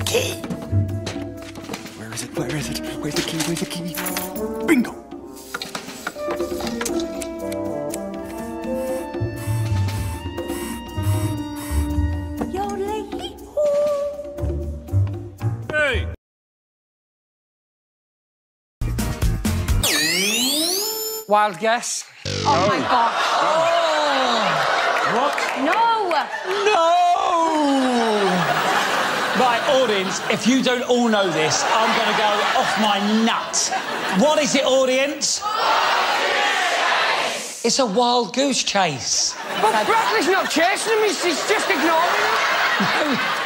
key. Where is it? Where is it? Where's the key? Where's the key? Bingo! Hey! Wild guess. Oh my God. What? No! No! Right, audience, if you don't all know this, I'm going to go off my nut. What is it, audience? It's a wild goose chase. But Brackley's not chasing him, he's just ignoring him. No,